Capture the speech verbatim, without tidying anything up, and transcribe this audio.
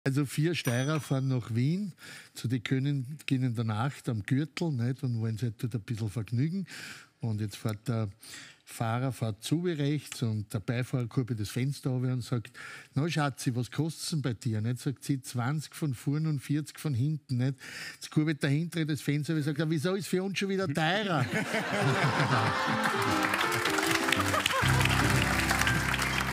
Also vier Steirer fahren nach Wien zu den Königinnen der Nacht am Gürtel, nicht, und wollen sich halt dort ein bisschen vergnügen. Und jetzt fährt der Fahrer fährt zu wie rechts und der Beifahrer kurbelt das Fenster runter und sagt: Na Schatzi, was kostet es denn bei dir? Nicht? Sagt sie: zwanzig von vorn und vierzig von hinten. Nicht? Jetzt kurbelt der Hintere das Fenster und sagt: ja, wieso ist für uns schon wieder teurer?